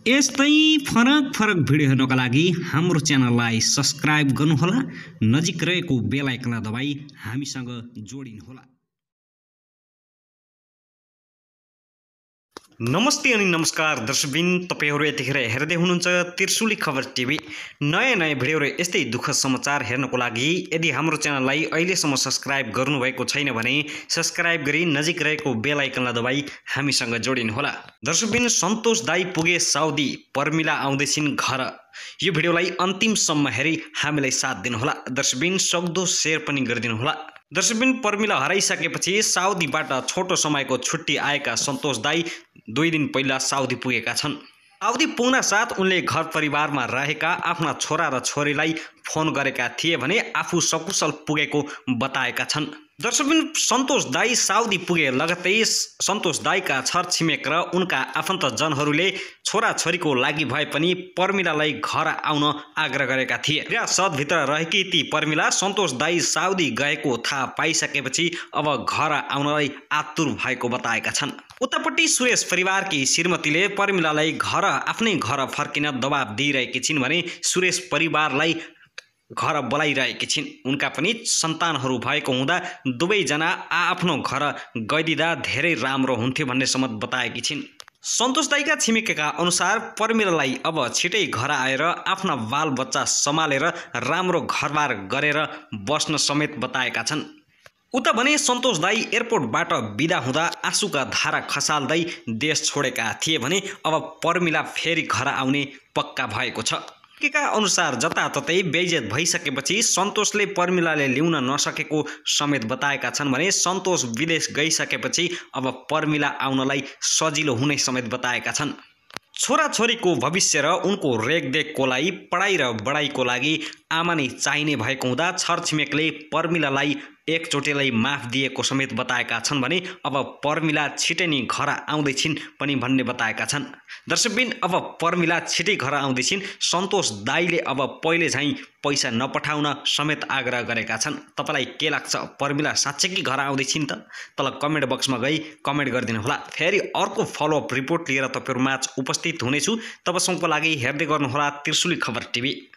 यस्तै फरक भिडियो हेर्नका लागि हाम्रो च्यानललाई सब्स्क्राइब गर्नुहोला, नजिक रहेको बेल आइकनलाई दबाई हामीसँग जोडिनुहोला। नमस्ते अनि नमस्कार दर्शकबिन, तपाईहरु यतिखेर हेर्दै हुनुहुन्छ त्रिशुली खबर टिभी। नयाँ भिडियो र यस्तै दुःखद समाचार हेर्नको लागि यदि हाम्रो च्यानललाई अहिलेसम्म सब्स्क्राइब गर्नुभएको छैन भने सब्स्क्राइब गरी नजिक रहेको बेल आइकनलाई दबाई हामीसँग जोडिनुहोला। दर्शकबिन, सन्तोष दाई पुगे साउदी, पर्मिला आउँदैछिन् घर। यो भिडियोलाई अन्तिमसम्म हेरी हामीलाई साथ दिनुहोला। दर्शकबिन, सक्दो शेयर पनि गरिदिनुहोला। दर्शकबिन, पर्मिला हराइसकेपछि साउदीबाट छोटो समयको छुट्टी आएका सन्तोष दाई 2 दिन पहिला साउदी पुगेका छन्। साउदी पुग्न साथ उनले घर परिवारमा रहेका आफ्ना छोरा र छोरीलाई फोन गरेका थिए भने आफू सकुशल पुगेको बताएका छन्। दर्शकबिन, सन्तोष दाई साउदी पुगे लगत्तै सन्तोष दाईका छरछिमेक र उनका आफन्तजनहरूले छोराछोरीको लागि भए पनि पर्मिलालाई घर आउन आग्रह गरेका थिए। हिरासतभित्र रहेकी ती पर्मिला सन्तोष दाई साउदी गएको थाहा पाइसकेपछि अब घर आउनलाई आतुर भएको बताएका छन्। उतापट्टि सुरेश परिवारकी श्रीमतीले पर्मिलालाई आफ्नै घर फर्किन दबाब दिइरहेकी छिन् भने सुरेश परिवारलाई घर बोलाइरहेकी छिन्। उनका पनि सन्तानहरू भएको हुँदा दुवैजना आफ्नो घर गइदिँदा धेरै राम्रो हुन्थ्यो भन्ने सम्म बताएकी छिन्। सन्तोष दाईका छिमेकीका अनुसार पर्मिलालाई अब छिटै घर आएर आफ्ना बालबच्चा सम्हालेर राम्रो घरबार गरेर बस्न समेत बताएका छन्। उता भने सन्तोष दाई एयरपोर्टबाट बिदा हुँदा आँसुका धारा खसाल्दै देश छोडेका थिए भने अब पर्मिला फेरि घर आउने पक्का भएको छ। का अनुसार जताततै बेइज्जत भइसकेपछि सन्तोषले पर्मिलाले ल्याउन नसकेको समेत बताएका छन् भने सन्तोष विदेश गइसकेपछि अब पर्मिला आउनलाई सजिलो हुने समेत बताएका छन्। छोराछोरीको भविष्य र उनको रेखदेखको लागि पढाइ र बढाइको लागि आमा नै चाहिने भएको हुँदा छरछिमेकले पर्मिलालाई एकचोटिलाई माफ दिएको समेत बताएका छन् भने अब पर्मिला छिटै नै घर आउँदैछिन् पनि भन्ने बताएका छन्। दर्शकबिन, अब पर्मिला छिटै घर आउँदैछिन्। सन्तोष दाईले अब पहिले झैँ पैसा नपठाउन समेत आग्रह गरेका छन्। तपाईलाई के लाग्छ, पर्मिला साँच्चै घर आउँदैछिन् त? तल कमेन्ट बक्समा गई कमेन्ट गरिदिनुहोला। फेरि अर्को फलोअप रिपोर्ट लिएर तपाईहरुमाझ उपस्थित हुनेछु। तबसम्मको लागि हेर्दै गर्नुहोला त्रिशुली खबर टिभी।